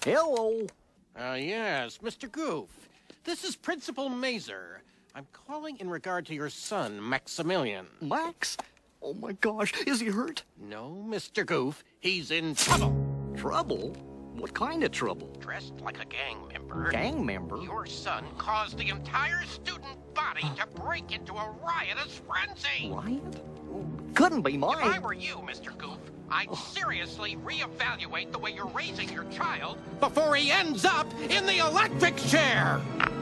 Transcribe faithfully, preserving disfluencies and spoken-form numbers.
Hello. Uh, yes, Mister Goof. This is Principal Mazer. I'm calling in regard to your son, Maximilian. Max? Oh my gosh, is he hurt? No, Mister Goof. He's in trouble. Trouble? What kind of trouble? Dressed like a gang member. Gang member? Your son caused the entire student body to break into a riotous frenzy. Riot? Couldn't be mine. If I were you, Mister Goof, I'd seriously reevaluate the way you're raising your child before he ends up in the electric chair.